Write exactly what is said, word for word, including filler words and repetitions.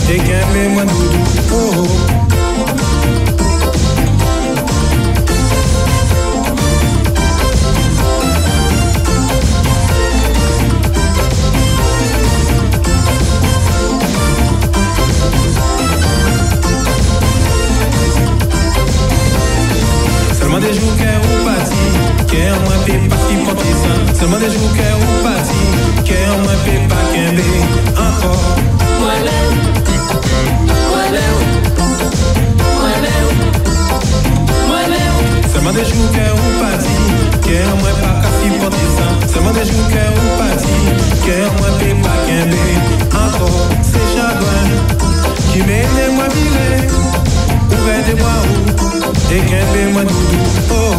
et qu'aime moi doudou. Oh, oh. Seulement des jours qu'est ou parti, qu'est en moins pé pas qui porte ça. Seulement des jours qu'est ou parti, qu'est en moins pé pas qu'un bé encore. Moi l'aime, moi l'aime, moi l'aime, moi l'aime. Seulement des jours qu'est ou parti, qu'est en moins pas qui porte ça. Seulement des jours qu'est ou parti, qu'est en moins pé pas qu'un bé encore. C'est chagrin qui mène moi virer, ouvert des bois où et qu'un bé moi doudou. Oh.